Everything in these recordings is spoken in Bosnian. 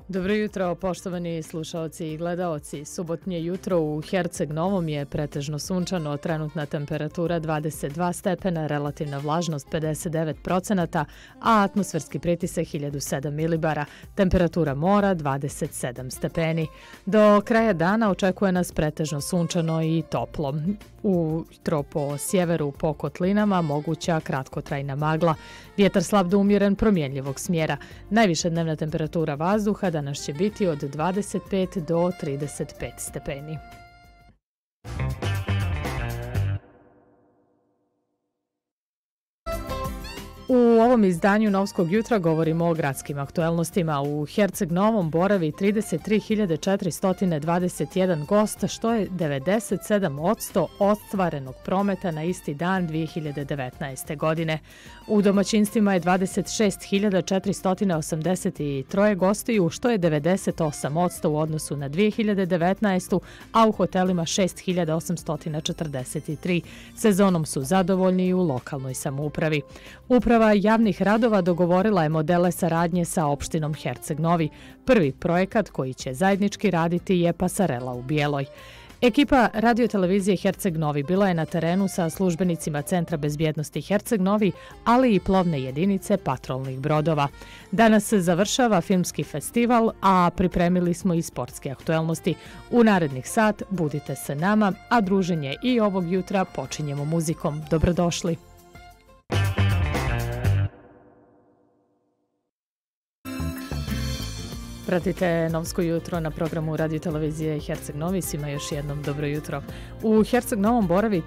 Dobro jutro, poštovani slušaoci i gledaoci. Subotnje jutro u Herceg Novom je pretežno sunčano, trenutna temperatura 22 stepena, relativna vlažnost 59%, a atmosferski pritisak 1007 milibara, temperatura mora 27 stepeni. Do kraja dana očekuje nas pretežno sunčano i toplo. Ujutro po sjeveru po kotlinama moguća kratkotrajna magla. Vjetar slab do umjeren promjenljivog smjera. Najviša dnevna temperatura vazduha danas će biti od 25 do 35 stepeni. U ovom izdanju Novskog jutra govorimo o gradskim aktuelnostima. U Herceg Novom boravi 33.421 gost, što je 97% ostvarenog prometa na isti dan 2019. godine. U domaćinstvima je 26.483 gostiju, što je 98% u odnosu na 2019. a u hotelima 6.843. Sezonom su zadovoljni i u lokalnoj samoupravi. Uprava javnih radova dogovorila je modele saradnje sa opštinom Herceg Novi. Prvi projekat koji će zajednički raditi je pasarela u Bijeloj. Ekipa radiotelevizije Herceg Novi bila je na terenu sa službenicima Centra bezbjednosti Herceg Novi, ali i plovne jedinice patrolnih brodova. Danas se završava filmski festival, a pripremili smo i sportske aktuelnosti. U narednih sat budite sa nama, a druženje i ovog jutra počinjemo muzikom. Dobrodošli! Pratite Novsko jutro na programu radiotelevizije Herceg Novi. Svima još jednom dobro jutro. U Herceg Novom boravi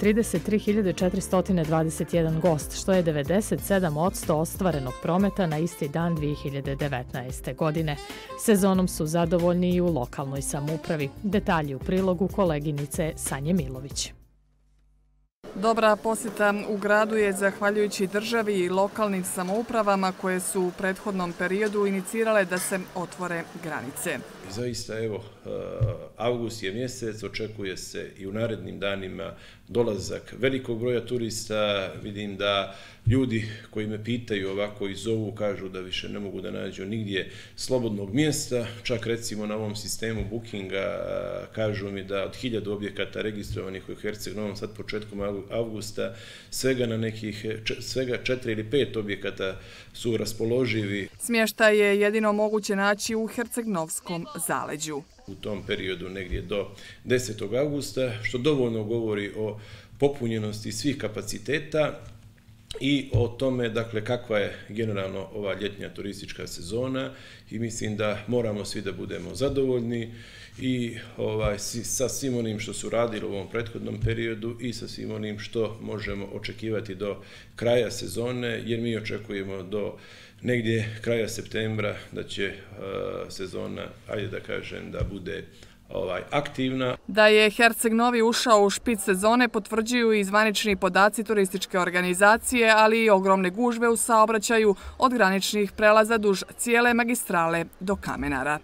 33.421 gost, što je 97% ostvarenog prometa na isti dan 2019. godine. Sezonom su zadovoljni i u lokalnoj samoupravi. Detalji u prilogu koleginice Sanje Milović. Dobra posjeta u gradu je zahvaljujući državi i lokalnim samoupravama koje su u prethodnom periodu inicirale da se otvore granice. Zaista, evo, avgust je mjesec, očekuje se i u narednim danima dolazak velikog broja turista. Vidim da ljudi koji me pitaju ovako i zovu, kažu da više ne mogu da nađu nigdje slobodnog mjesta. Čak recimo na ovom sistemu bookinga kažu mi da od 1000 objekata registrovanih u Herceg Novom sad početkom avgusta svega 4 ili 5 objekata su raspoloživi. Smještaj je jedino moguće naći u Herceg-Novskom zaleđu. U tom periodu negdje do 10. avgusta, što dovoljno govori o popunjenosti svih kapaciteta i o tome, dakle, kakva je generalno ova ljetnja turistička sezona, i mislim da moramo svi da budemo zadovoljni i sa svim onim što su radili u ovom prethodnom periodu i sa svim onim što možemo očekivati do kraja sezone, jer mi očekujemo do negdje kraja septembra da će sezona, ajde da kažem, da bude aktivna. Da je Herceg Novi ušao u špic sezone potvrđuju i zvanični podaci turističke organizacije, ali i ogromne gužve u saobraćaju od graničnih prelaza duž cijele magistrale do Kamenara.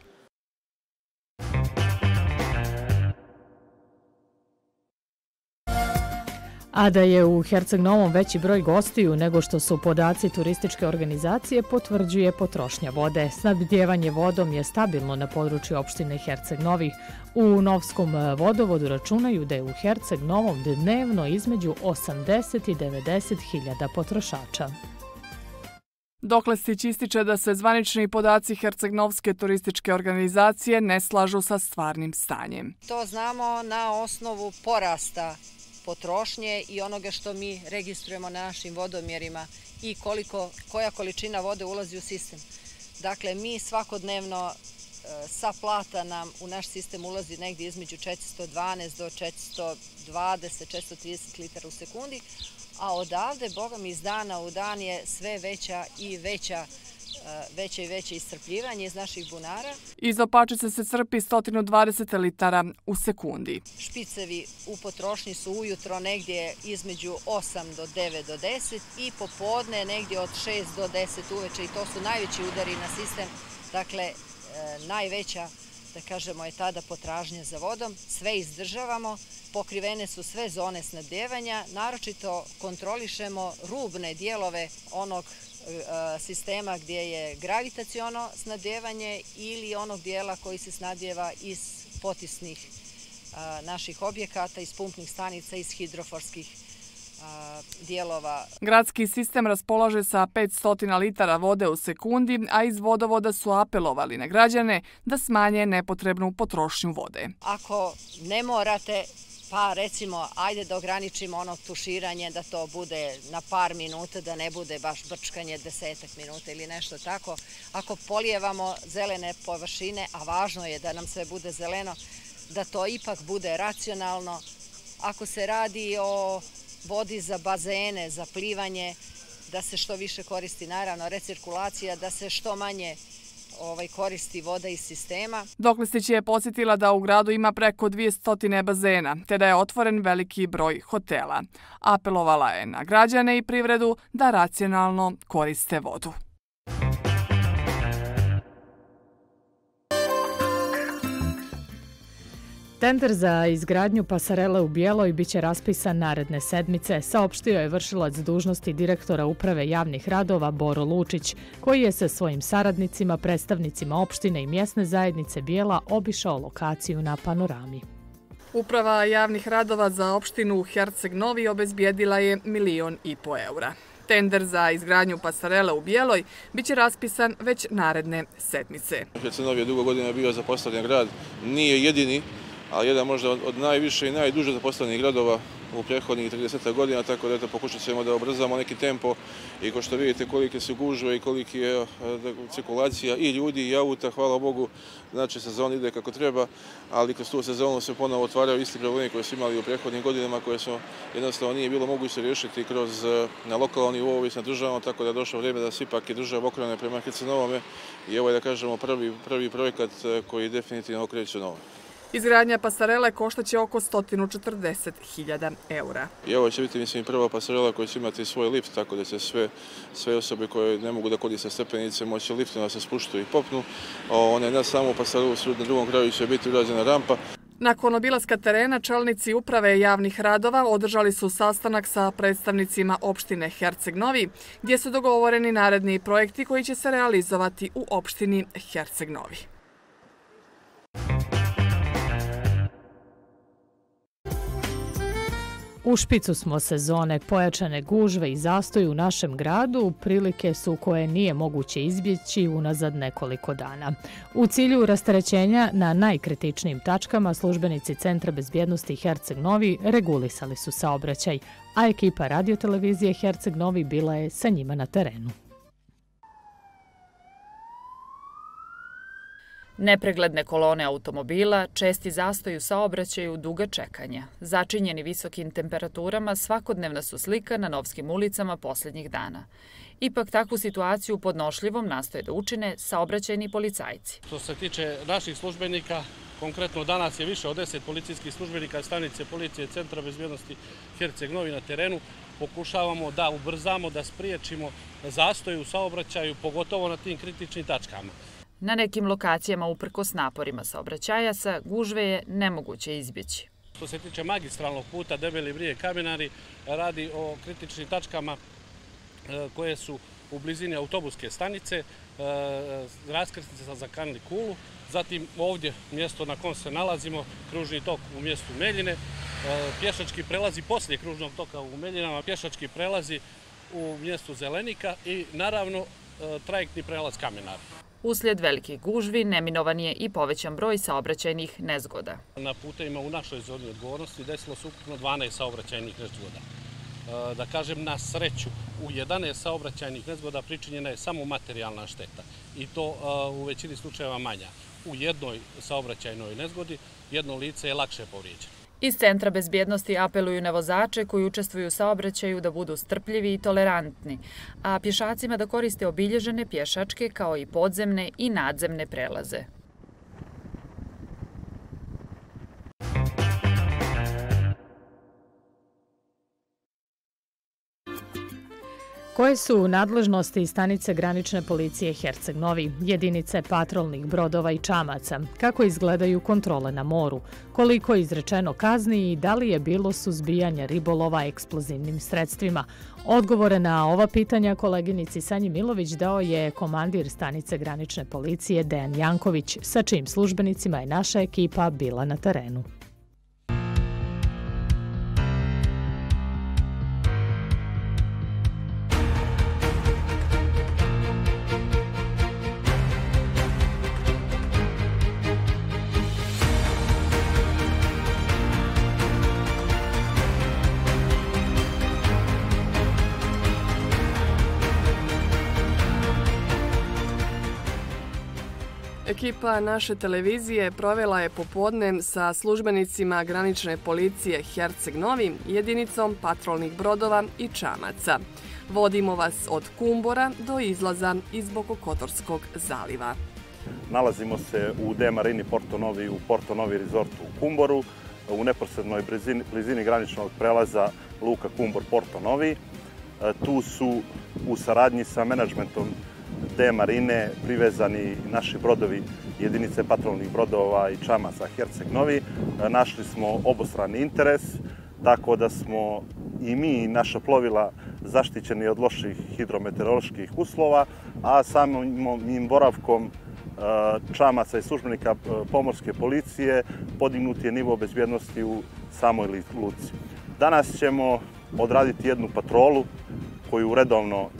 A da je u Herceg Novom veći broj gostiju nego što su podaci turističke organizacije potvrđuje potrošnja vode. Snabdijevanje vodom je stabilno na području opštine Herceg Novi. U Novskom vodovodu računaju da je u Herceg Novom dnevno između 80 i 90 hiljada potrošača. Doklestić ističe da se zvanični podaci Herceg-Novske turističke organizacije ne slažu sa stvarnim stanjem. To znamo na osnovu porasta potrošnje i onoga što mi registrujemo na našim vodomjerima i koja količina vode ulazi u sistem. Dakle, mi svakodnevno sa plata nam u naš sistem ulazi negdje između 412 do 420-430 litara u sekundi, a odavde, boga mi, iz dana u dan je sve veće i veće iscrpljivanje iz naših bunara. Iz Opačice se crpi 120 litara u sekundi. Špicevi u potrošnji su ujutro negdje između 8 do 9 do 10 i popodne negdje od 6 do 10 uveče, i to su najveći udari na sistem. Dakle, najveća, da kažemo, je tada potražnja za vodom. Sve izdržavamo pokrivene su sve zone snabdevanja, naročito kontrolišemo rubne dijelove onog sistema gdje je gravitaciono snabdevanje ili onog dijela koji se snabdjeva iz potisnih naših objekata, iz pumpnih stanica, iz hidroforskih dijelova. Gradski sistem raspolaže sa 500 litara vode u sekundi, a iz vodovoda su apelovali na građane da smanje nepotrebnu potrošnju vode. Ako ne morate, pa recimo, ajde da ograničimo ono tuširanje, da to bude na par minuta, da ne bude baš brčkanje 10 minuta ili nešto tako. Ako polijevamo zelene površine, a važno je da nam sve bude zeleno, da to ipak bude racionalno. Ako se radi o vodi za bazene, za plivanje, da se što više koristi, naravno, recirkulacija, da se što manje koristi voda iz sistema. Doklistić je podsjetila da u gradu ima preko 200 bazena, te da je otvoren veliki broj hotela. Apelovala je na građane i privredu da racionalno koriste vodu. Tender za izgradnju pasarele u Bijeloj biće raspisan naredne sedmice, saopštio je vršilac dužnosti direktora Uprave javnih radova Boro Lučić, koji je sa svojim saradnicima, predstavnicima opštine i mjesne zajednice Bijela obišao lokaciju na Panorami. Uprava javnih radova za opštinu Herceg Novi obezbijedila je 1,5 miliona eura. Tender za izgradnju pasarele u Bijeloj biće raspisan već naredne sedmice. Herceg Novi je dugo godina bio zapostavljen grad, nije jedini, ali jedan možda od najviše i najduže zapostavljenih gradova u prethodnih 30 godina, tako da pokušat ćemo da ubrzamo neki tempo i kao što vidite kolike su gužve i koliki je cirkulacija i ljudi i auta, hvala Bogu, znači sezon ide kako treba, ali kroz tu sezonu se ponovo otvaraju isti problemi koje su imali u prethodnim godinama, koje su jednostavno nije bilo moguće riješiti na lokalnom nivou i na državnom, tako da je došlo vrijeme da se ipak i država okrene prema Herceg Novome i ovo je, da kažemo, prvi projekat koji definitivno okreće novo. Izgradnja pasarele koštaće oko 140.000 eura. I ovo će biti, mislim, prva pasarela koja će imati svoj lift, tako da će sve osobe koje ne mogu da koriste stepenice moći liftom da se spuštu i popnu. One na samu pasarelu na drugom kraju će biti urađena rampa. Nakon obilaska terena, čelnici Uprave javnih radova održali su sastanak sa predstavnicima opštine Herceg Novi, gdje su dogovoreni naredni projekti koji će se realizovati u opštini Herceg Novi. U špicu smo sezone, pojačane gužve i zastoj u našem gradu prilike su koje nije moguće izbjeći unazad nekoliko dana. U cilju rasterećenja na najkritičnijim tačkama službenici Centra bezbjednosti Herceg Novi regulisali su saobraćaj, a ekipa radiotelevizije Herceg Novi bila je sa njima na terenu. Nepregledne kolone automobila, česti zastoj u saobraćaju, duga čekanja. Začinjeni visokim temperaturama svakodnevna su slika na novskim ulicama posljednjih dana. Ipak takvu situaciju podnošljivom nastoje da učine saobraćajni policajci. Što se tiče naših službenika, konkretno danas je više od 10 policijskih službenika stanice policije Centra bezbjednosti Herceg Novi na terenu. Pokušavamo da ubrzamo, da spriječimo zastoj u saobraćaju, pogotovo na tim kritičnim tačkama. Na nekim lokacijama, uprkos naporima saobraćajaca, gužve je nemoguće izbjeći. Što se tiče magistralnog puta Debeli Brijeg-Kamenari, radi o kritičnim tačkama koje su u blizini autobuske stanice, raskrsnica za Kanli Kulu, zatim ovdje mjesto na kom se nalazimo, kružni tok u mjestu Meljine, pješački prelazi poslije kružnog toka u Meljinama, pješački prelazi u mjestu Zelenika i naravno trajektni prelaz Kamenar. Uslijed velikih gužvi neminovan je i povećan broj saobraćajnih nezgoda. Na putevima u našoj zoni odgovornosti desilo se ukupno 12 saobraćajnih nezgoda. Da kažem, na sreću, u 11 saobraćajnih nezgoda pričinjena je samo materijalna šteta i to u većini slučajeva manja. U jednoj saobraćajnoj nezgodi jedno lice je lakše povrijeđeno. Iz Centra bezbjednosti apeluju na vozače koji učestvuju u saobraćaju da budu strpljivi i tolerantni, a pješacima da koriste obilježene pješačke kao i podzemne i nadzemne prelaze. Koje su nadležnosti stanice granične policije Herceg Novi, jedinice patrolnih brodova i čamaca? Kako izgledaju kontrole na moru? Koliko je izrečeno kazni i da li je bilo suzbijanja ribolova eksplozivnim sredstvima? Odgovore na ova pitanja koleginici Sanji Milović dao je komandir stanice granične policije Dejan Janković, sa čijim službenicima je naša ekipa bila na terenu. Ekipa naše televizije provela je popodne sa službenicima granične policije Herceg Novi, jedinicom patrolnih brodova i čamaca. Vodimo vas od Kumbora do izlaza iz Bokokotorskog zaliva. Nalazimo se u D Marini Porto Novi, u Porto Novi resortu u Kumboru, u neposrednoj blizini graničnog prelaza Luka Kumbor Porto Novi. Tu su u saradnji sa menadžmentom D Marine privezani naši brodovi, jedinice patrolnih brodova i čamaca Herceg Novi. Našli smo obostrani interes, tako da smo i mi i naša plovila zaštićeni od loših hidrometeoroloških uslova, a samim boravkom čamaca i službenika pomorske policije podignut je nivo bezbjednosti u samoj luci. Danas ćemo odraditi jednu patrolu koju redovno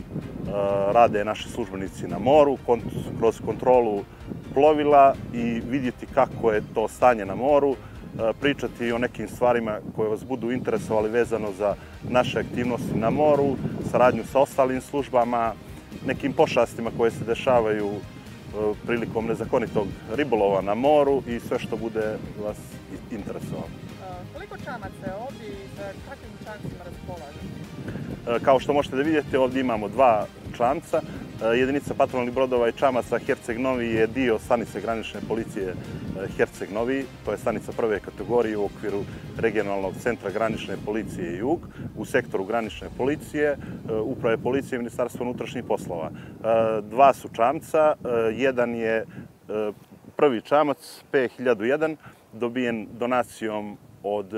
rade naši službenici na moru, kroz kontrolu plovila i vidjeti kako je to stanje na moru, pričati o nekim stvarima koje vas budu interesovali vezano za naše aktivnosti na moru, saradnju sa ostalim službama, nekim pošastima koje se dešavaju prilikom nezakonitog ribolova na moru i sve što bude vas interesovalo. Koliko čamaca je ovdje i sa kakvim čamcima raspolažete? Kao što možete da vidjeti, ovdje imamo dva čamca. Jedinica patrolnih brodova i čamaca Herceg Novi je dio stanice granične policije Herceg Novi. To je stanica prve kategorije u okviru regionalnog centra granične policije Jug u sektoru granične policije, uprave policije i Ministarstva unutrašnjih poslova. Dva su čamca. Jedan je prvi čamac P1001 dobijen donacijom od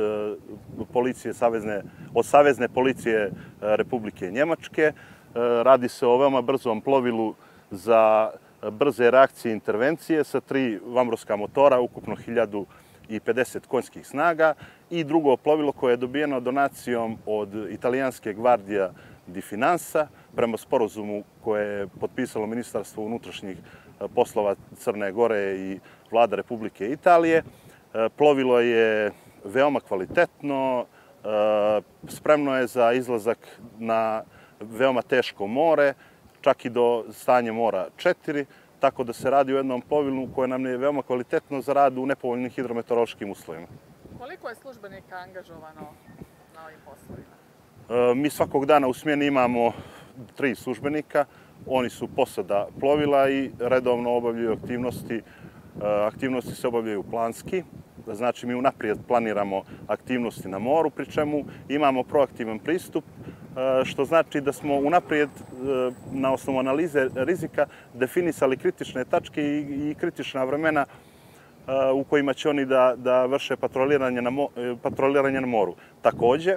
Savezne policije Republike Njemačke. Radi se o veoma brzom plovilu za brze reakcije i intervencije sa 3 vamrovska motora, ukupno 1050 konjskih snaga, i drugo plovilo koje je dobijeno donacijom od italijanske Guardia di Finanza prema sporazumu koje je potpisalo Ministarstvo unutrašnjih poslova Crne Gore i vlada Republike Italije. Plovilo je veoma kvalitetno, spremno je za izlazak na veoma teško more, čak i do stanja mora 4, tako da se radi o jednom plovilu koje nam je veoma kvalitetno za rad u nepovoljnim hidrometeorološkim uslovima. Koliko je službenika angažovano na ovim poslovima? Mi svakog dana u smjeni imamo 3 službenika, oni su posada plovila i redovno obavljaju aktivnosti. Aktivnosti se obavljaju planski, znači mi unaprijed planiramo aktivnosti na moru, pri čemu imamo proaktivan pristup, što znači da smo unaprijed na osnovu analize rizika definisali kritične tačke i kritična vremena u kojima će oni da vrše patroliranje na moru. Također,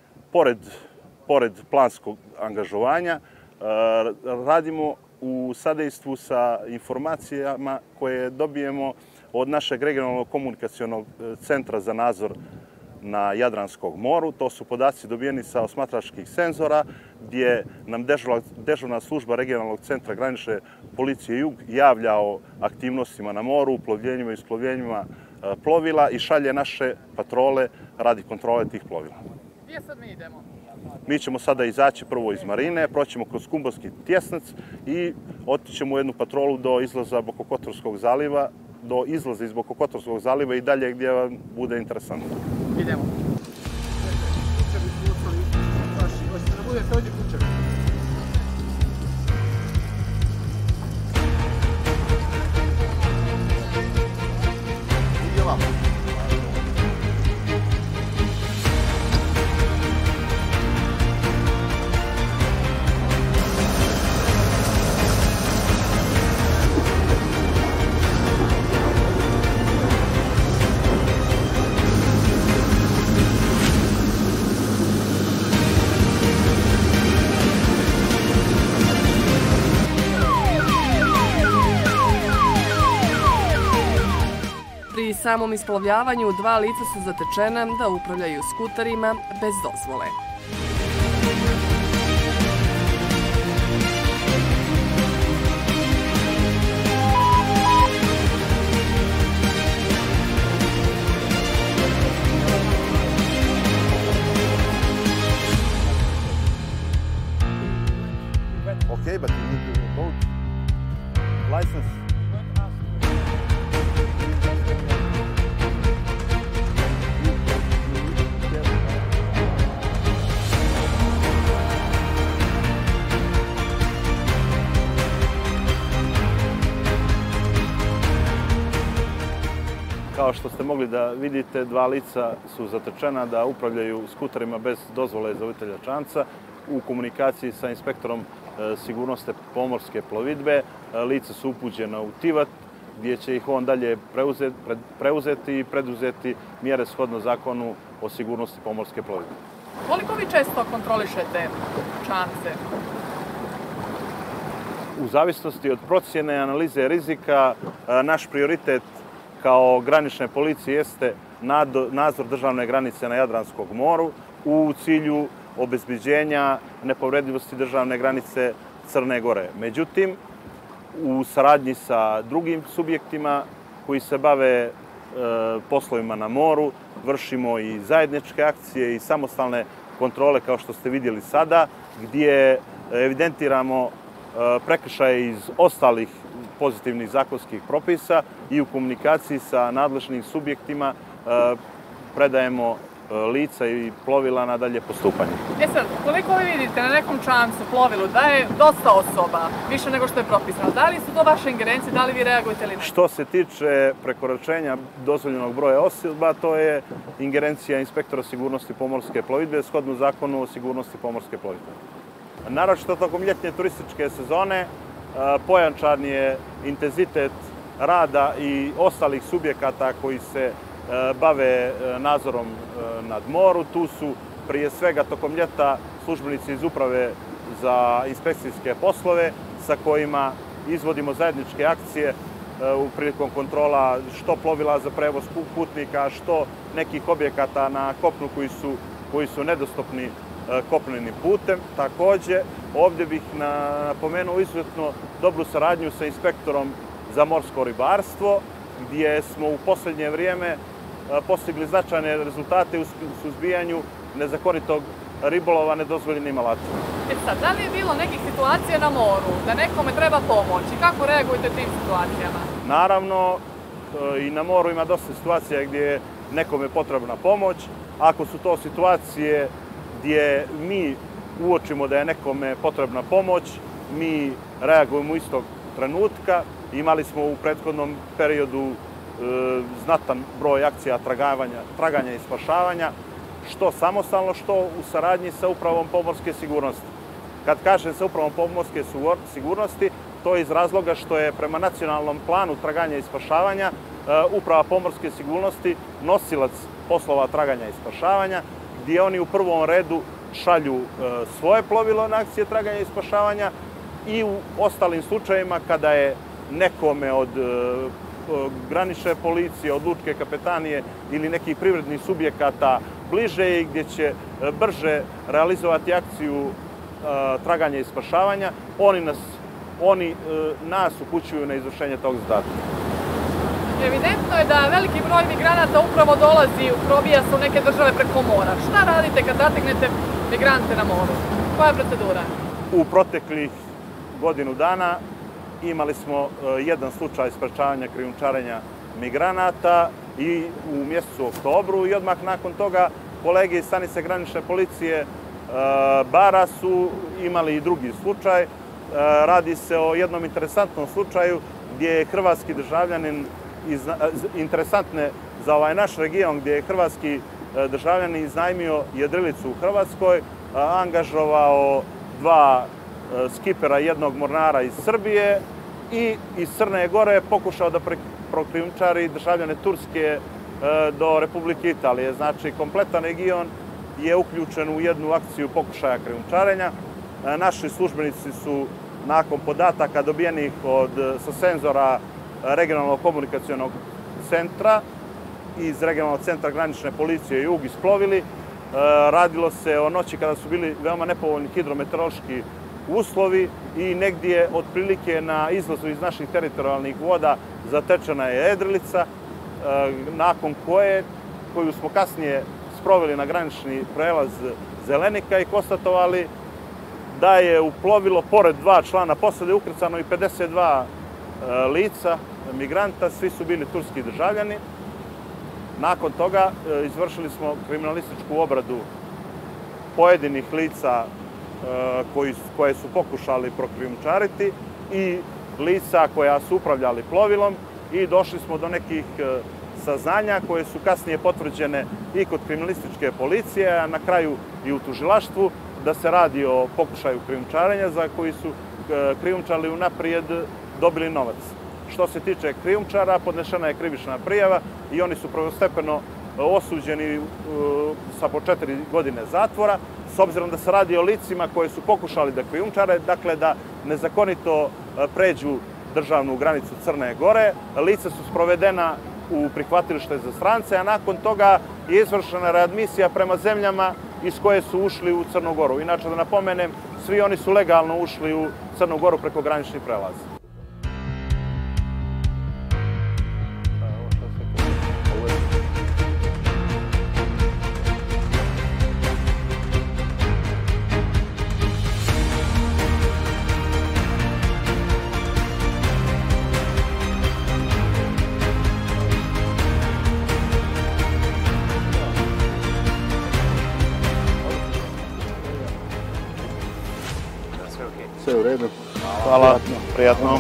pored planskog angažovanja, radimo u sadejstvu sa informacijama koje dobijemo od našeg regionalnog komunikacionog centra za nadzor na Jadranskom moru. To su podaci dobijeni sa osmatračkih senzora, gdje nam dežurna služba regionalnog centra granične policije Jug javlja o aktivnostima na moru, uplovljenjima i isplovljenjima plovila i šalje naše patrole radi kontrole tih plovila. Gdje sad mi idemo? Mi ćemo sada izaći prvo iz Marine, proćemo kroz Kumborski tjesnac i otićemo u jednu patrolu do izlaza Bokokotorskog zaliva, do izlaza iz Bokokotorskog zaliva i dalje gdje vam bude interesantno. Idemo. Hoćete da budete ovdje kućevi? Idemo. samom isplovljavanju 2 lica su zatečena da upravljaju skuterima bez dozvole. Okay, but you need to vote. License. Kao što ste mogli da vidite, 2 lica su zatečena da upravljaju skuterima bez dozvole za voditelja čamca. U komunikaciji sa inspektorom sigurnosti pomorske plovidbe lica su upućena u Tivat, gdje će ih on dalje preuzeti i preduzeti mjere shodno zakonu o sigurnosti pomorske plovidbe. Koliko vi često kontrolišete čamce? U zavisnosti od procjene analize rizika, naš prioritet kao granične policije jeste nadzor državne granice na Jadranskom moru u cilju obezbeđenja nepovredivosti državne granice Crne Gore. Međutim, u saradnji sa drugim subjektima koji se bave poslovima na moru, vršimo i zajedničke akcije i samostalne kontrole, kao što ste vidjeli sada, gdje evidentiramo prekršaje iz ostalih pozitivnih zakonskih propisa i u komunikaciji sa nadležnim subjektima predajemo lica i plovila na dalje postupanje. Sad, koliko vi vidite na nekom čamcu, plovilu, da je dosta osoba, više nego što je propisano, da li su to vaše ingerencije, da li vi reagujete ili ne? Što se tiče prekoračenja dozvoljenog broja osoba, to je ingerencija inspektora sigurnosti pomorske plovidbe shodno zakonu o sigurnosti pomorske plovidbe. Naročito tokom ljetnje turističke sezone pojačan je intenzitet rada i ostalih subjekata koji se bave nadzorom nad moru. Tu su prije svega tokom ljeta službenici iz Uprave za inspekcijske poslove sa kojima izvodimo zajedničke akcije prilikom kontrola što plovila za prevoz putnika, što nekih objekata na kopnu koji su nedostupni kopnenim putem. Također, ovdje bih napomenuo izuzetno dobru saradnju sa inspektorom za morsko ribarstvo, gdje smo u posljednje vrijeme postigli značajne rezultate u suzbijanju nezakonitog ribolova nedozvoljenim alatima. Sad, da li je bilo nekih situacija na moru da nekome treba pomoć i kako reagujete tim situacijama? Naravno, i na moru ima dosta situacija gdje je nekome potrebna pomoć. Ako su to situacije gdje mi uočimo da je nekome potrebna pomoć, mi reagujemo istog trenutka. Imali smo u prethodnom periodu znatan broj akcija traganja i spašavanja, što samostalno, što u saradnji sa Upravom pomorske sigurnosti. Kad kažem sa Upravom pomorske sigurnosti, to je iz razloga što je prema nacionalnom planu traganja i spašavanja Uprava pomorske sigurnosti nosilac poslova traganja i spašavanja, gdje oni u prvom redu šalju svoje plovilo na akcije traganja i spašavanja i u ostalim slučajevima kada je nekome od granične policije, od lučke kapetanije ili nekih privrednih subjekata bliže i gdje će brže realizovati akciju traganja i spašavanja, oni nas upućuju na izvršenje tog zadatka. Evidentno je da veliki broj migranata upravo dolazi, probija se u neke države preko mora. Šta radite kad zategnete migrante na moru? Koja je procedura? U proteklih godinu dana imali smo jedan slučaj sprečavanja krijumčarenja migranata i u mjesecu oktobru i odmah nakon toga kolege iz stanice granične policije Bara su imali i drugi slučaj. Radi se o jednom interesantnom slučaju gdje je hrvatski državljanin, interesantne za ovaj naš region, gdje je hrvatski državljanin iznajmio jedrilicu u Hrvatskoj, angažovao 2 skipera i 1 mornara iz Srbije i iz Crne Gore pokušao da prokrijumčari državljane Turske do Republike Italije. Znači, kompletan region je uključen u jednu akciju pokušaja krijumčarenja. Naši službenici su nakon podataka dobijenih sa senzora regionalnog komunikacionog centra iz regionalnog centra granične policije Jug isplovili. Radilo se o noći kada su bili veoma nepovoljni hidrometeorološki uslovi i negdje otprilike na izlazu iz naših teritorijalnih voda zatečena je Edrilica, nakon koju smo kasnije sproveli na granični prelaz Zelenika i konstatovali da je u plovilo, pored 2 člana posade, ukrcano i 52 lica, migranta, svi su bili turski državljani. Nakon toga izvršili smo kriminalističku obradu pojedinih lica koje su pokušali prokrijumčariti i lica koja su upravljali plovilom i došli smo do nekih saznanja koje su kasnije potvrđene i kod kriminalističke policije, a na kraju i u tužilaštvu, da se radi o pokušaju krijumčarenja za koji su krijumčari unaprijed dobili novac. Što se tiče krijumčara, podnešena je krivična prijava i oni su prvostepeno osuđeni sa po 4 godine zatvora, s obzirom da se radi o licima koje su pokušali da krijumčare, dakle da nezakonito pređu državnu granicu Crne Gore. Lica su sprovedena u prihvatilište za strance, a nakon toga je izvršena readmisija prema zemljama iz koje su ušli u Crnu Goru. Inače, da napomenem, svi oni su legalno ušli u Crnu Goru preko graničnih prelaza. Sve u redu. Hvala, prijatno.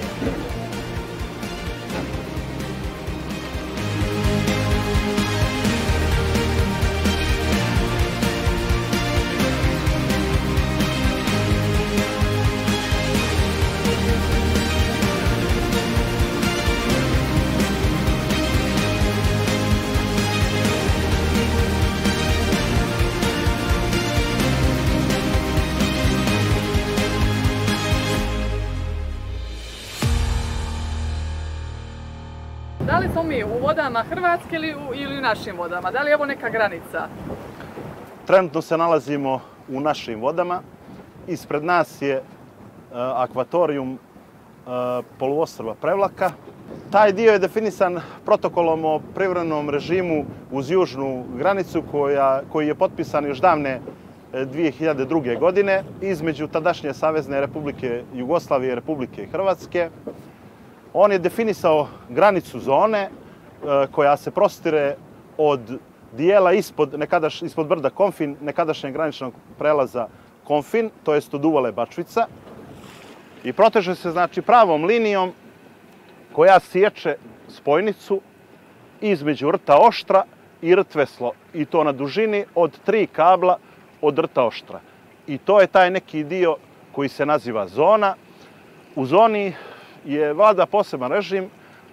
Da li smo mi u vodama Hrvatske ili u našim vodama? Da li je ovo neka granica? Trenutno se nalazimo u našim vodama. Ispred nas je akvatorijum poluostrva Prevlaka. Taj dio je definisan protokolom o privremenom režimu uz južnu granicu koji je potpisan još davne 2002. godine između tadašnje Savezne Republike Jugoslavije i Republike Hrvatske. On je definisao granicu zone koja se prostire od dijela ispod brda Konfin, nekadašnjeg graničnog prelaza Konfin, to jest od uvale Bačvica, i proteže se znači pravom linijom koja sječe spojnicu između rta Oštra i rt Veslo, i to na dužini od 3 kabla od rta Oštra. I to je taj neki dio koji se naziva zona. U zoni vlada poseban režim.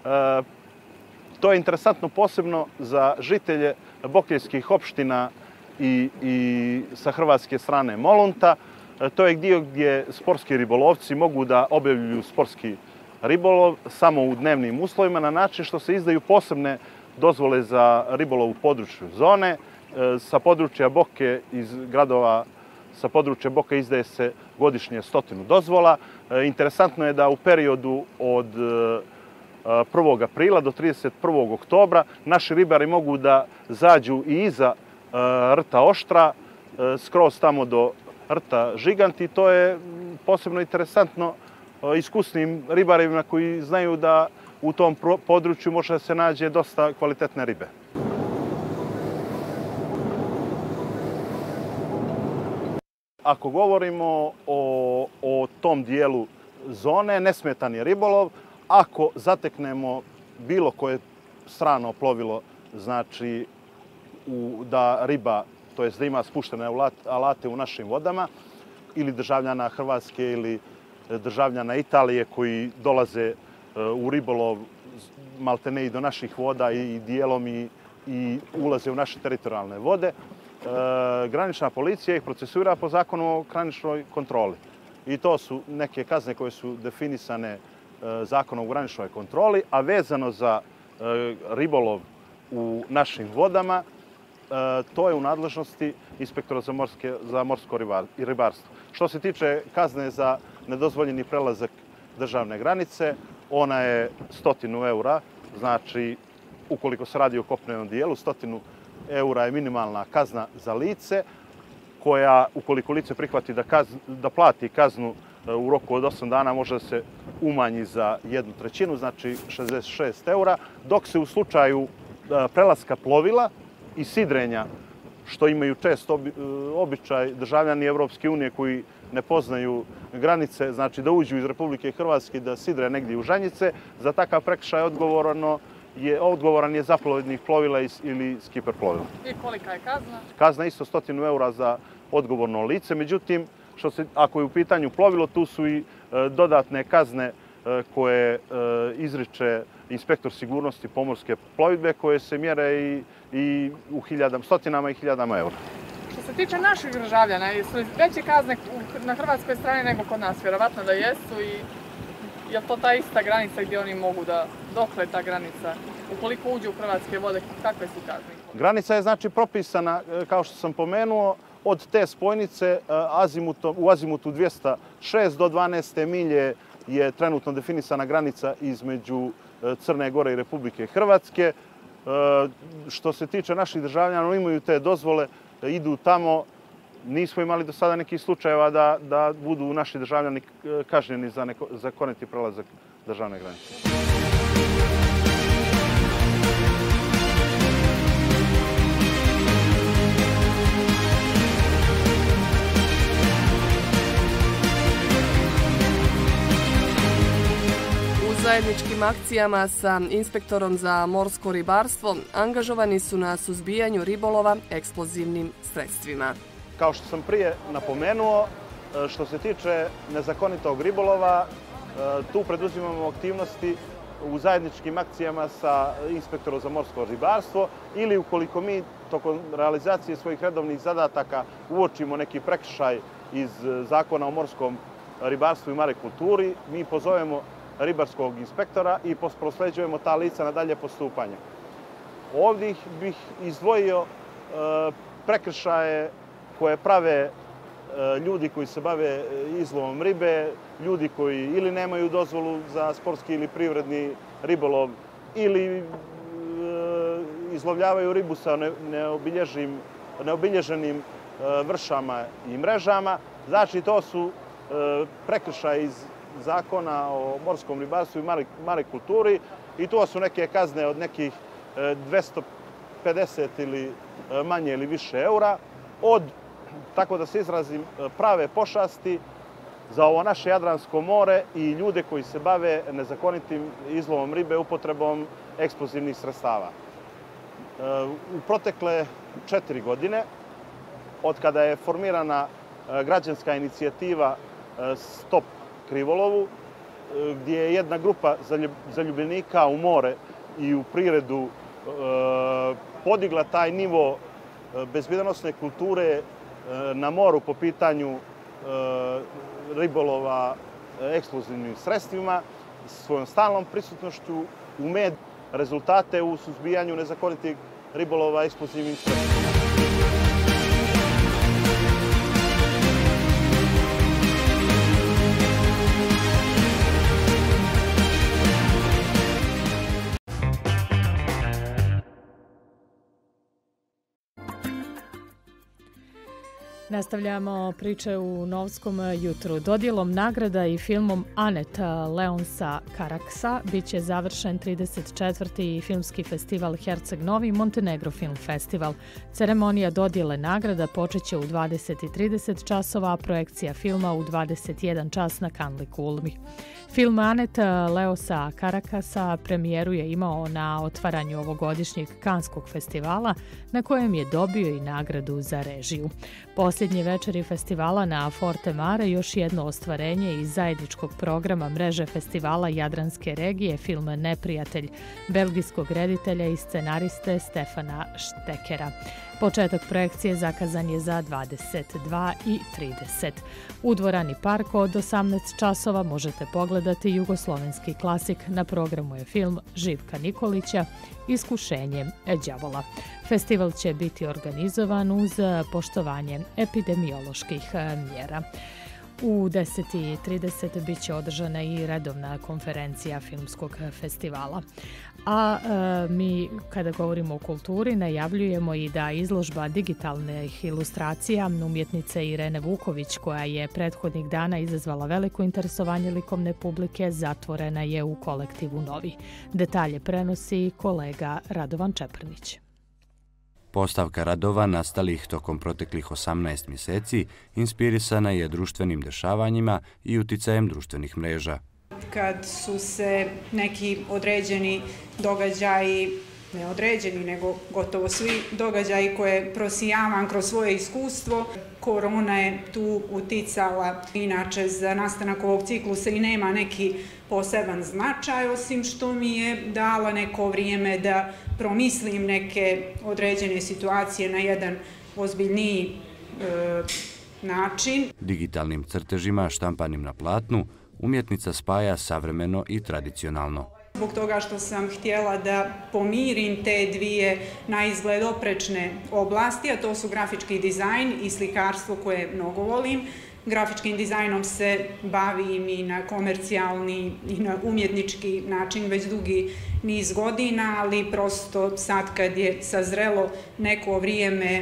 To je interesantno posebno za žitelje Bokeljskih opština i sa hrvatske strane Molunta. To je dio gdje sportski ribolovci mogu da obavljaju sportski ribolov samo u dnevnim uslovima na način što se izdaju posebne dozvole za ribolov u području zone. Sa područja Boke iz gradova sa područja Boke izdaje se godišnje 100 dozvola. Interesantno je da u periodu od 1. aprila do 31. oktobra naši ribari mogu da zađu i iza rta Oštra, skroz tamo do rta Žigant, i to je posebno interesantno iskusnim ribarima koji znaju da u tom području može da se nađe dosta kvalitetne ribe. Ako govorimo o tom dijelu zone, nesmetan je ribolov. Ako zateknemo bilo koje strano plovilo, znači da riba, to jest da ima spuštene alate u našim vodama, ili državljana Hrvatske ili državljana Italije koji dolaze u ribolov maltene i do naših voda i dijelom i ulaze u naše teritorijalne vode, granična policija ih procesuira po zakonu o graničnoj kontroli. I to su neke kazne koje su definisane zakonom o graničnoj kontroli, a vezano za ribolov u našim vodama, to je u nadležnosti inspektora za morsko ribarstvo. Što se tiče kazne za nedozvoljeni prelazak državne granice, ona je 100 eura, znači ukoliko se radi o kopnenom dijelu, 100 eura je minimalna kazna za lice, koja ukoliko lice prihvati da plati kaznu u roku od 8 dana može da se umanji za 1/3, znači 66 eura, dok se u slučaju prelaska plovila i sidrenja, što imaju često običaj državljani Evropske unije koji ne poznaju granice, znači da uđu iz Republike Hrvatske i da sidre negdje u Žanjice, za takav prekršaj odgovoran je zaplovidnih plovila ili skiper plovila. I kolika je kazna? Kazna je isto 100 eura za odgovorno lice, međutim, ako je u pitanju plovilo, tu su i dodatne kazne koje izriče inspektor sigurnosti pomorske plovidbe, koje se mjere i u stotinama i hiljadama eura. Što se tiče naših državljana, jesu li veće kazne na hrvatskoj strani nego kod nas? Vjerovatno da jesu i je li to ta ista granica gdje oni mogu da, dokle ta granica? Ukoliko uđu u hrvatske vode, kakve su kazne? Granica je znači propisana, kao što sam pomenuo, od te spojnice u azimutu 206 do 12. milje je trenutno definisana granica između Crne Gore i Republike Hrvatske. Što se tiče naših državljana, oni imaju te dozvole, idu tamo. Nismo imali do sada nekih slučajeva da budu naši državljani kažnjeni za nezakoniti prelazak državne granice. U zajedničkim akcijama sa inspektorom za morsko ribarstvo angažovani su na suzbijanju ribolova eksplozivnim sredstvima. Kao što sam prije napomenuo, što se tiče nezakonitog ribolova, tu preduzimamo aktivnosti u zajedničkim akcijama sa inspektorom za morsko ribarstvo ili ukoliko mi tokom realizacije svojih redovnih zadataka uočimo neki prekršaj iz Zakona o morskom ribarstvu i marikulturi, mi pozovemo ribarskog inspektora i prosleđujemo ta lica na dalje postupanje. Ovdje bih izdvojio prekršaje koje prave ljudi koji se bave izlovom ribe, ljudi koji ili nemaju dozvolu za sportski ili privredni ribolov ili izlovljavaju ribu sa neobilježenim vršama i mrežama. Znači, to su prekršaje iz Zakona o morskom ribarstvu i marikulturi i to su neke kazne od nekih 250 ili manje ili više eura od, tako da se izrazim, prave pošasti za ovo naše Jadransko more i ljude koji se bave nezakonitim izlovom ribe upotrebom eksplozivnih sredstava. U protekle 4 godine, od kada je formirana građanska inicijativa Stop krivolovu, gdje je jedna grupa zaljubljenika u more i u prirodu podigla taj nivo bezbjednosne kulture na moru po pitanju ribolova eksplozivnim sredstvima, svojom stalnom prisutnošću u med rezultate u suzbijanju nezakonitih ribolova eksplozivnim sredstvima. Nastavljamo priče u Novskom jutru. Dodjelom nagrada i filmom Anet Leonsa Karaksa biće završen 34. filmski festival Herceg Novi Montenegro Film Festival. Ceremonija dodjele nagrada počeće u 20:30 časova, a projekcija filma u 21 čas na Kanli Kulmi. Film Anet Leonsa Karakasa premijeru je imao na otvaranju ovogodišnjeg Kanskog festivala, na kojem je dobio i nagradu za režiju. Posljednje večeri festivala na Forte Mare još jedno ostvarenje iz zajedničkog programa mreže festivala Jadranske regije, film Neprijatelj, belgijskog reditelja i scenariste Stefana Štekera. Početak projekcije zakazan je za 22:30. U dvorani Park od 18 časova možete pogledati jugoslovenski klasik. Na programu je film Živka Nikolića Iskušenje đavola. Festival će biti organizovan uz poštovanje epidemioloških mjera. U 10:30 bit će održana i redovna konferencija filmskog festivala. A mi, kada govorimo o kulturi, najavljujemo i da izložba digitalnih ilustracija umjetnice Irene Vuković, koja je prethodnih dana izazvala veliko interesovanje likovne publike, zatvorena je u kolektivu Novi. Detalje prenosi kolega Radovan Čeprnić. Postavka radova nastalih tokom proteklih 18 mjeseci inspirisana je društvenim dešavanjima i uticajem društvenih mreža. Kad su se neki određeni događaji, ne određeni, nego gotovo svi događaji koje prosijavam kroz svoje iskustvo, korona je tu uticala. Inače, za nastanak ovog ciklusa i nema neki poseban značaj, osim što mi je dala neko vrijeme da promislim neke određene situacije na jedan ozbiljniji način. Digitalnim crtežima štampanim na platnu umjetnica spaja savremeno i tradicionalno. Zbog toga što sam htjela da pomirim te dvije na izgled oprečne oblasti, a to su grafički dizajn i slikarstvo koje mnogo volim. Grafičkim dizajnom se bavim i na komercijalni i na umjetnički način već dugi niz godina, ali prosto sad kad je sazrelo neko vrijeme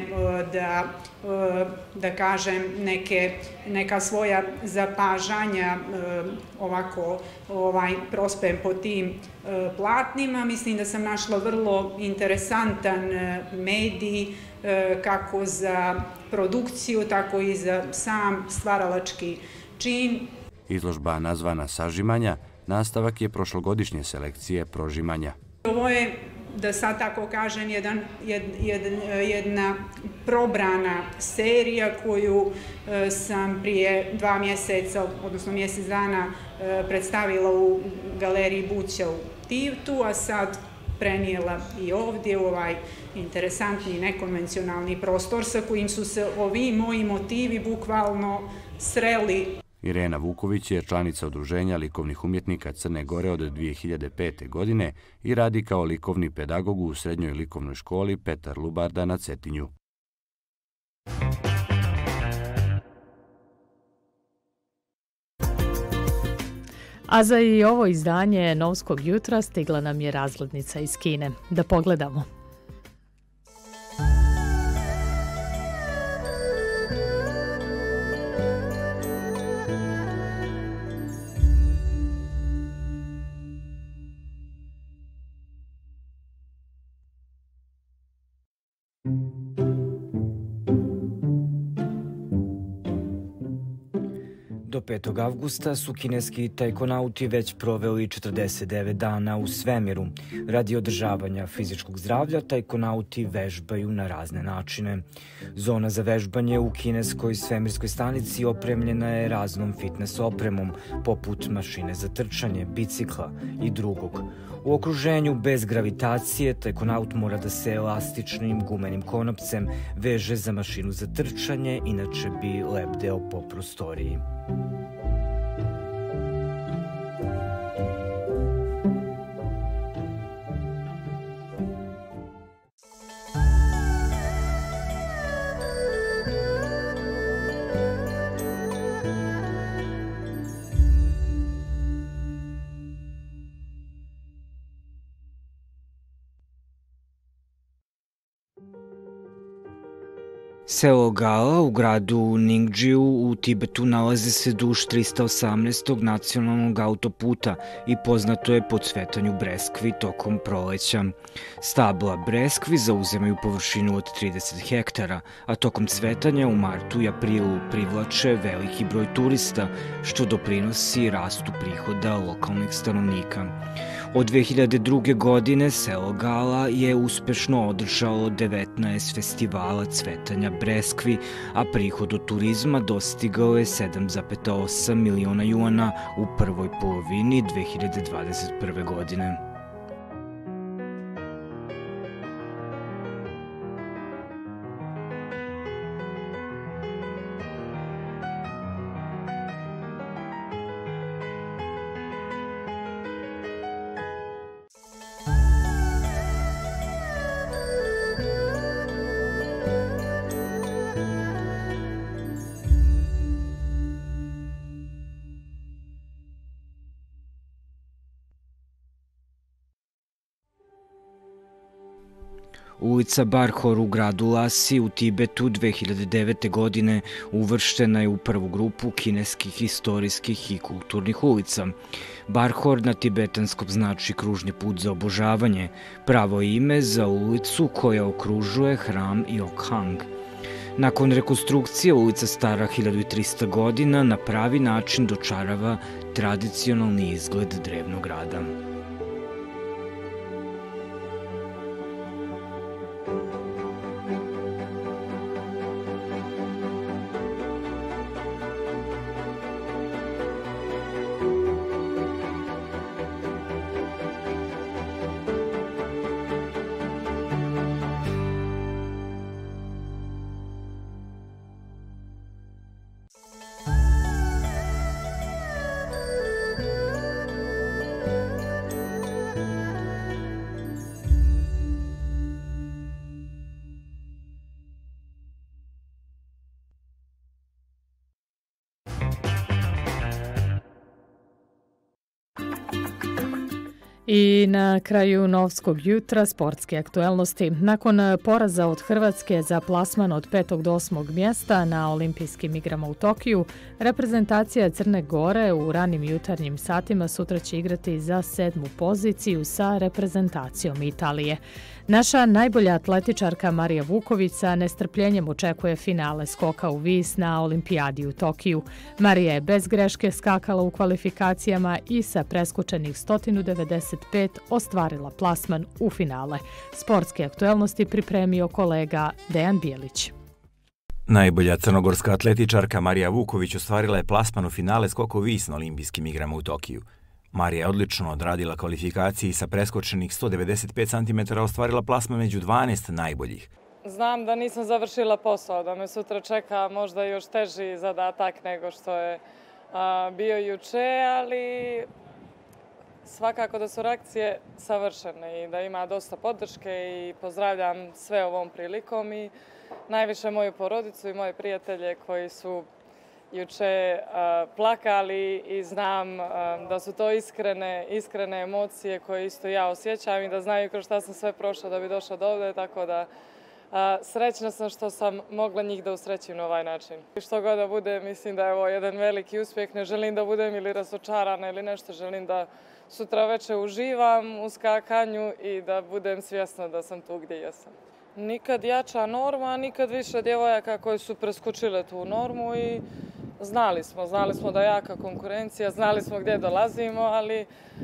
da kažem neka svoja zapažanja ovako prospem po tim platnima, mislim da sam našla vrlo interesantan medij kako za produkciju, tako i za sam stvaralački čin. Izložba nazvana Sažimanja nastavak je prošlogodišnje selekcije Prožimanja. Ovo je, da sad tako kažem, jedna probrana serija koju sam prije 2 mjeseca, odnosno mjesec dana, predstavila u galeriji Buća u Tivtu, a sad prenijela i ovdje u ovaj interesantni nekonvencionalni prostor sa kojim su se ovi moji motivi bukvalno sreli. Irena Vuković je članica Udruženja likovnih umjetnika Crne Gore od 2005. godine i radi kao likovni pedagog u Srednjoj likovnoj školi Petar Lubarda na Cetinju. A za i ovo izdanje Novskog jutra stigla nam je razglednica iz Kine. Da pogledamo. Do 5. avgusta su kineski tajkonauti već proveli 49 dana u svemiru. Radi održavanja fizičkog zdravlja, tajkonauti vežbaju na razne načine. Zona za vežbanje u kineskoj svemirskoj stanici opremljena je raznom fitness opremom, poput mašine za trčanje, bicikla i drugog. U okruženju bez gravitacije, tajkonaut mora da se elastičnim gumenim konopcem veže za mašinu za trčanje, inače bi lebdeo po prostoriji. Selo Gala u gradu Ningđiju u Tibetu nalazi se duž 318. nacionalnog autoputa i poznato je po cvetanju breskvi tokom proleća. Stabla breskvi zauzemaju površinu od 30 hektara, a tokom cvetanja u martu i aprilu privlače veliki broj turista, što doprinosi rastu prihoda lokalnih stanovnika. Od 2002. godine selo Gala je uspešno održalo 19 festivala cvetanja breskvi, a prihod od turizma dostigao je 7,8 miliona juana u prvoj polovini 2021. godine. Ulica Barhor u gradu Lasi u Tibetu 2009. godine uvrštena je u prvu grupu kineskih istorijskih i kulturnih ulica. Barhor na tibetanskom znači kružni put za obožavanje, pravo ime za ulicu koja okružuje hram Yokhang. Nakon rekonstrukcije ulica stara 1300 godina na pravi način dočarava tradicionalni izgled drevnog grada. I na kraju Novskog jutra sportske aktuelnosti. Nakon poraza od Hrvatske za plasman od 5. do 8. mjesta na olimpijskim igrama u Tokiju, reprezentacija Crne Gore u ranim jutarnjim satima sutra će igrati za 7. poziciju sa reprezentacijom Italije. Naša najbolja atletičarka Marija Vuković sa nestrpljenjem očekuje finale skoka u vis na olimpijadi u Tokiju. Marija je bez greške skakala u kvalifikacijama i sa preskočenih 195 ostvarila plasman u finale. Sportske aktuelnosti pripremio kolega Dejan Bijelić. Najbolja crnogorska atletičarka Marija Vuković ostvarila je plasman u finale skoka u vis na olimpijskim igrama u Tokiju. Marija je odlično odradila kvalifikacije i sa preskočenih 195 cm ostvarila plasman među 12 najboljih. Znam da nisam završila posao, da me sutra čeka možda još teži zadatak nego što je bio juče, ali svakako da su reakcije savršene i da ima dosta podrške i pozdravljam sve ovom prilikom i najviše moju porodicu i moje prijatelje koji juče plakali i znam da su to iskrene emocije koje isto ja osjećam i da znaju kroz šta sam sve prošla da bi došla do ovde, tako da srećna sam što sam mogla njih da usrećim na ovaj način. Što god da bude, mislim da je ovo jedan veliki uspjeh, ne želim da budem ili razočarana ili nešto, želim da sutra veče uživam u skakanju i da budem svjesna da sam tu gdje jesam. Nikad jača norma, nikad više djevojaka koje su preskočile tu normu i znali smo da je jaka konkurencija, znali smo gdje dolazimo, ali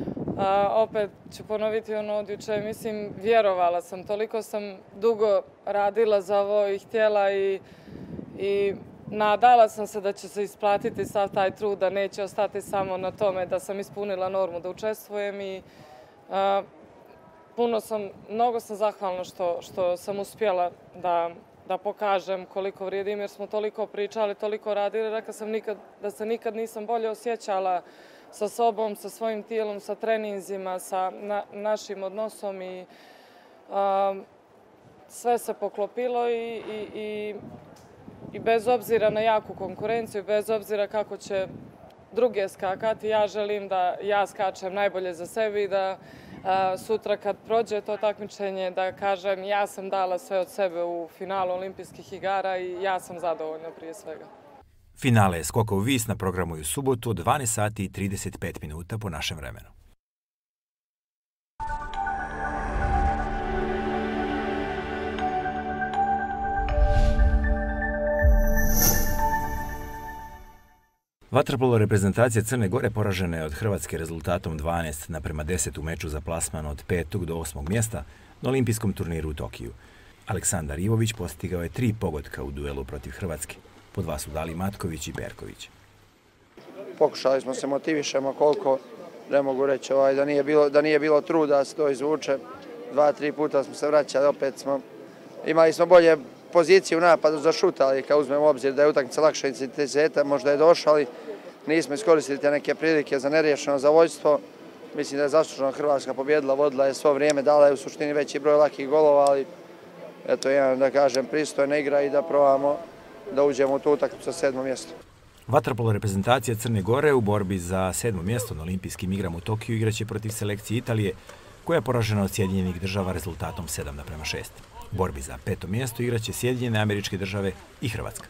opet ću ponoviti ono od juče, mislim, vjerovala sam, toliko sam dugo radila za ovo i htjela i nadala sam se da će se isplatiti sav taj trud, da neće ostati samo na tome da sam ispunila normu, da učestvujem i mnogo sam zahvalna što sam uspjela da pokažem koliko vrijedim, jer smo toliko pričali, toliko radili. Rekla sam da se nikad nisam bolje osjećala sa sobom, sa svojim tijelom, sa treninzima, sa našim odnosom i sve se poklopilo i bez obzira na jaku konkurenciju, bez obzira kako će druge skakati, ja želim da ja skačem najbolje za sebe i da sutra kad prođe to takmičenje da kažem ja sam dala sve od sebe u finalu olimpijskih igara i ja sam zadovoljna prije svega. Finale skoka u vis na programu je u subotu od 12 sati i 35 minuta po našem vremenu. Vaterpolo reprezentacija Crne Gore poražena je od Hrvatske rezultatom 12:10 u meču za plasman od 5. do 8. mjesta na olimpijskom turniru u Tokiju. Aleksandar Ivović postigao je 3 pogotka u duelu protiv Hrvatske. Po 2 su dali Matković i Berković. Pokušali smo se motivišemo koliko, ne mogu reći da nije bilo truda da se to izvuče. 2-3 puta smo se vraćali, opet imali smo bolje pozicije u napadu za šut, ali kad uzmemo obzir da je utakmica lakša intenziteta, možda je došla, ali nismo iskoristili te neke prilike za neriješeno zadovoljstvo. Mislim da je zasluženo Hrvatska pobjedila, vodila je svo vrijeme, dala je u suštini veći broj lakih golova, ali eto jedan, da kažem, pristojna igra i da probamo da uđemo u tu utakmicu sa 7. mjesto. Vaterpolo reprezentacija Crne Gore u borbi za 7. mjesto na olimpijskim igrama u Tokiju igraće protiv selekcije Italije, koja je poražena od Sjedinjenih Država rezultatom 7:6. U borbi za 5. mjesto igraće Sjedinjene Američke Države i Hrvatska.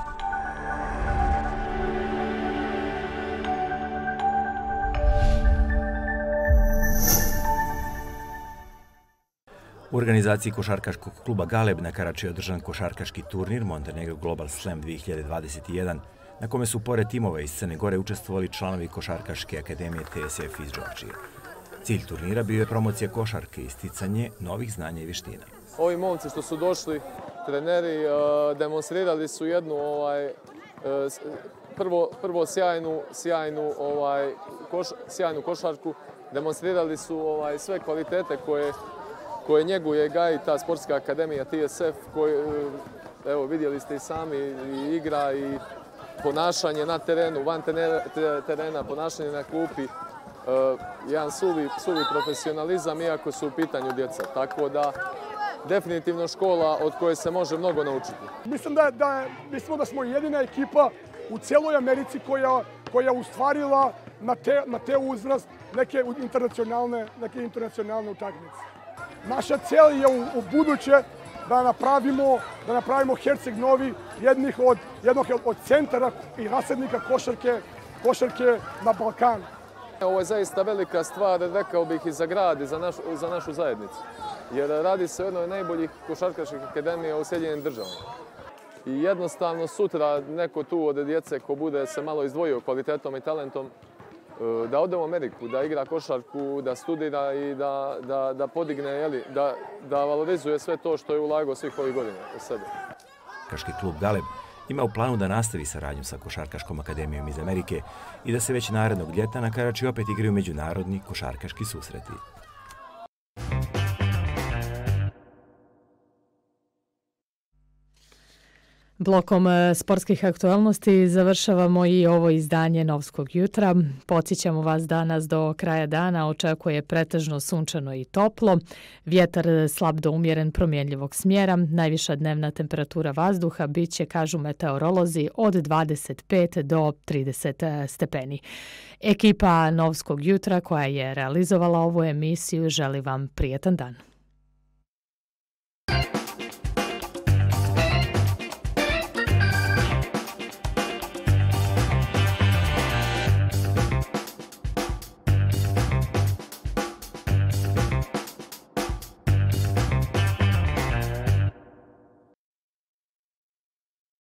U organizaciji košarkaškog kluba Galeb na Karači je održan košarkaški turnir Montenegro Global Slam 2021, na kome su pored timova iz Crne Gore učestvovali članovi Košarkaške akademije TSF iz Đorđije. Cilj turnira bio je promocija košarke i isticanje novih znanja i vještina. Ovi momci što su došli, treneri, demonstrirali su jednu prvo sjajnu košarku, demonstrirali su sve kvalitete koje njeguje gaji ta sportska akademija TSF, evo vidjeli ste i sami, i igra i ponašanje na terenu, van terena, ponašanje na klupi, jedan suvi profesionalizam iako su u pitanju djeca. Tako da definitivno škola od koje se može mnogo naučiti. Mislim da smo jedina ekipa u cijeloj Americi koja ustvarila na te uzrast neke internacionalne utakmice. Naša cilj je u buduće da napravimo Herceg Novi jednog od centara i rasadnika košarke na Balkanu. Ovo je zaista velika stvar, rekao bih, i za grad i za našu zajednicu. Jer radi se o jednoj od najboljih košarkaških akademija u Sjedinjenim Državama. I jednostavno sutra neko tu od djece ko bude se malo izdvojio kvalitetom i talentom, da ode u Ameriku, da igra košarku, da studira i da podigne, da valorizuje sve to što je ulagao svih ovih godina u sebe. Košarkaški klub Galeb ima u planu da nastavi saradnju sa Košarkaškom akademijom iz Amerike i da se već narednog ljeta na Karači opet igraju međunarodni košarkaški susreti. Blokom sportskih aktualnosti završavamo i ovo izdanje Novskog jutra. Podsjećamo vas danas do kraja dana očekuje pretežno sunčano i toplo. Vjetar slab do umjeren promjenljivog smjera. Najviša dnevna temperatura vazduha bit će, kažu meteorolozi, od 25 do 30 stepeni. Ekipa Novskog jutra koja je realizovala ovu emisiju želi vam prijetan dan.